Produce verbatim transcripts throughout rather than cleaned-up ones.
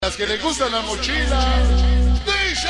Las que le gustan la mochila, dice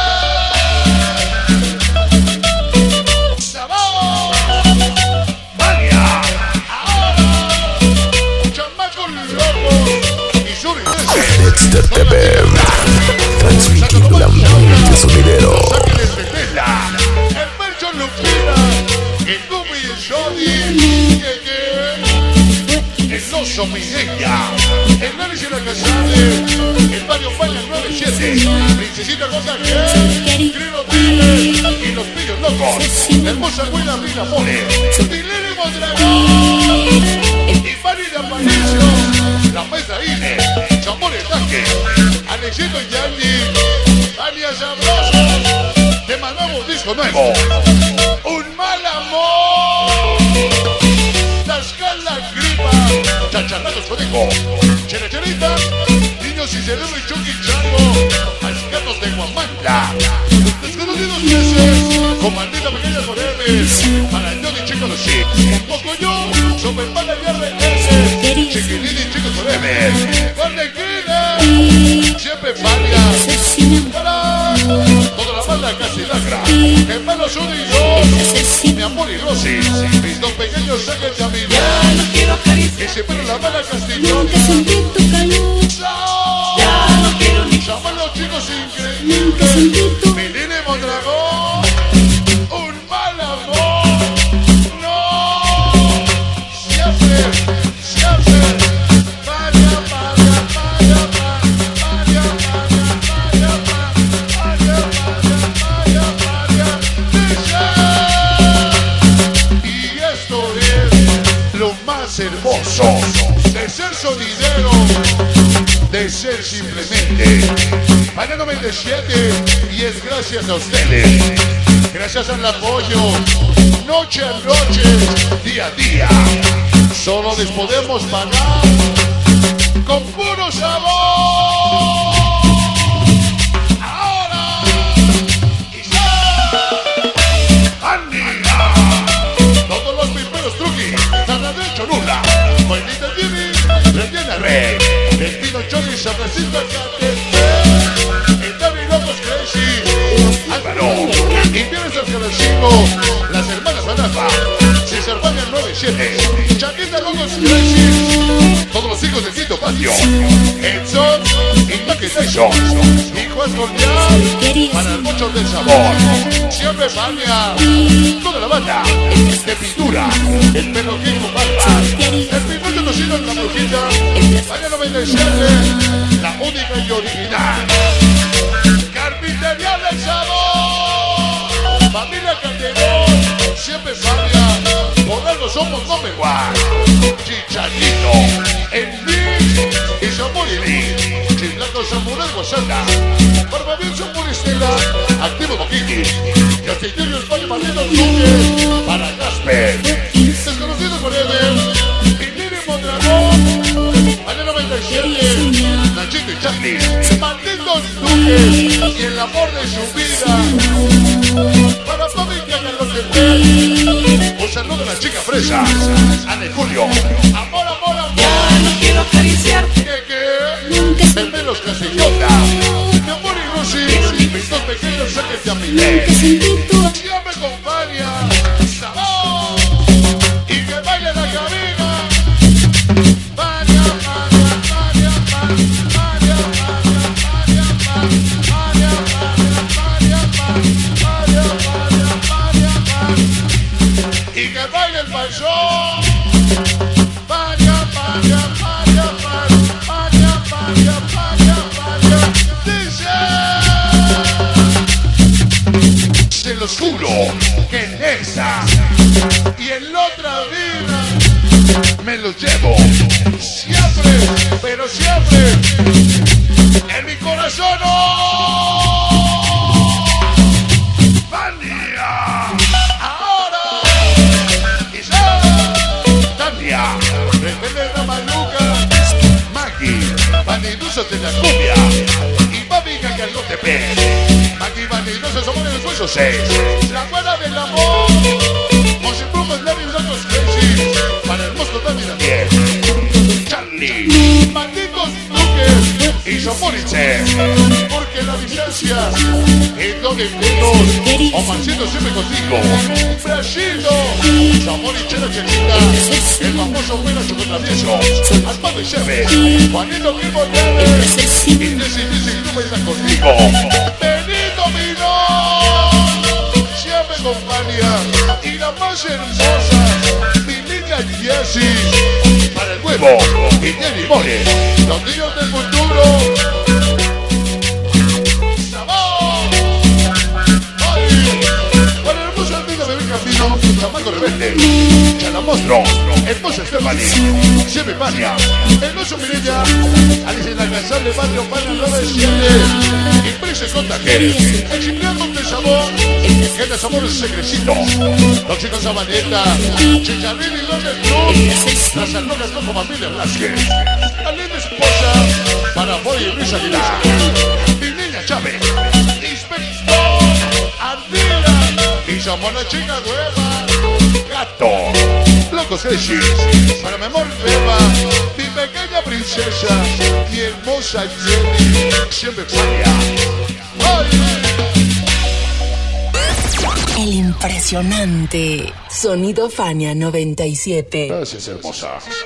¡Sabor! ¡Mania! ¡Ahora! ¡Chamacos locos! ¡Y surineses! Dexter T V, transmitiendo la mente sonidero. ¡Ángeles de Tela! ¡El Percho Lupina! ¡El Gubi y el Shodi! ¡Que que! ¡El Oso Mineña! ¡El Nariz y la Casale! ¡El Barrio Falla nueve siete! ¡Princesita Cosa que! ¡Grilo Tigre! ¡Y los Pillos Locos! ¡Hermosa Buena Rina Mole! ¡Dilene Mondragón! ¡Y Mari de Aparicio! ¡La Maestra Ine! ¡Chamón el Tanque! ¡Alexito y Yanni! ¡Alias Sabrosos! ¡Te mandamos disco nuevo! ¡Un mal amor! ¡Tascala Gripa! ¡Chacharratos Conejo! ¡Cherecherita! ¡Niños y cerebro y Chucky Chango! ¡Ascatos de Guamantla! ¡Desconocidos meses! ¡Comandita Pequeña Forever! ¡Para el Johnny Chico Lucy! ¡Pocoyo! ¡Superpana y R S! ¡Chiquilini y Chico Forever! ¡Guardia Killer! ¡Siempre Faria! ¡Para! ¡Toda la banda casi lacra! ¡Hermanos uno y dos! ¡Mi amor y Rosy! ¡Mis dos pequeños ángeles de Amilán! Ya no quiero acariciar. ¡Ese perro la bala Castellón! Nunca sentí tu calor. ¡Chao! Ya no quiero ni ¡Llaman los chicos Nunca sentí increíbles! tu ¡Milene Mondragón! ¡Un mal amor! ¡No! ¡Siempre! ¡Siempre! ¡Vaya, vaya, vaya, vaya, vaya, vaya, vaya, vaya, dice! Y esto es lo más hermoso de ser sonidero, de ser simplemente Año noventa y siete, y es gracias a ustedes, gracias al apoyo, noche a noche, día a día. Solo les podemos pagar con puro sabor. Ahora, ¡Ánima! Todos los piperos truqui, San Andrés Cholula, Juanita Jimmy, Rellena Rey, el Pino Chori, San Francisco Catete, el David Locos Crazy, Álvaro, y vienes al Calancingo, las hermanas Anafa, César Baña nueve siete, Chaqueta Locos Crazy, todos los hijos de Tito Patio, Edson, y Maque Tyson, y Juan Cordial, para muchos del sabor, siempre Fania, toda la banda, de pintura, el pelo que con barba, el primer conocido en la brujita, año noventa y siete, la única y original, Carpintería del Sabor, familia Calderón, siempre Fania, por algo somos number one, Chicharito, el Mix y Samuel Chiblaco Samurai Guasanda, Barba Bien Samuel Estela, Activo Boquiti, Castellillo España Martino Núñez, para Gasper, Desconocido Forever, Iniri Mondragón, año noventa y siete, Nachito y Charlie, Malditos Núñez, y el amor de su vida, para Fabi que hagan lo que ven, un saludo a la chica fresa, Ana y Julio, amor, amor, amor, Ya no quiero acariciarte. que que, el Melos Castillota, mi amor y Rosy, mis dos pequeños ángeles de Amilén, Nunca sentí tu ya me acompaña, sabor, y que baile la cabina, vaya, vaya, vaya, vaya, vaya, vaya, vaya, vaya, vaya, vaya, y que baile el panzón, vaya, vaya, vaya, vaya, vaya, vaya, vaya, dice. Se los juro que en esa y en la otra vida me los llevo siempre, pero siempre en mi corazón. ¡Oh! ¡Mania! Ahora Isabel, Tania, Rebelde la Maluca, Maggie, Vanidosa de la Cumbia y Babi Cacarotepe. Maggie Vanidosa somos en el suelo seis, la buena del amor, José Brumas, Larry Locos Crazy, para el Mosco también también, Charlie, Malditos Duques y Son Moriche, porque la distancia es donde menos o Marcelo siempre contigo. Brasilo, Son Moriche la chelita, el famoso Pelacho Contravieso, Armando y Sebe, Juanito Mismo Llave, y Jessy Jessy tú me estás contigo. Benito Mino, siempre compañía, y la más hermosa, mi niña Jessy, para el huevo, y Jenny More, los niños del futuro. Chamaco Rebelde, Chala Monstruo, Hermosa Stephanie, Siempre Pania, Hermoso Mirella, Alicia Inalcanzable, Patrio, Pana, nueve siete, Imprese Contaje, El Cipriano Monte Sabor, Gente Sabor Secrecito, Tóxico Sabaneta, Chicharrín y López Cruz, Las Almocas Cojo Familia Blasquez, La linda esposa, para Boy y Luis Aguilar, Mi Niña Chávez, Inspector, Ardila, y somos la chica nueva. Gato, Locos Crazy, para mi amor Beba, mi pequeña princesa, mi hermosa Jenny, siempre falla. El impresionante Sonido Fania noventa y siete. Gracias, hermosa.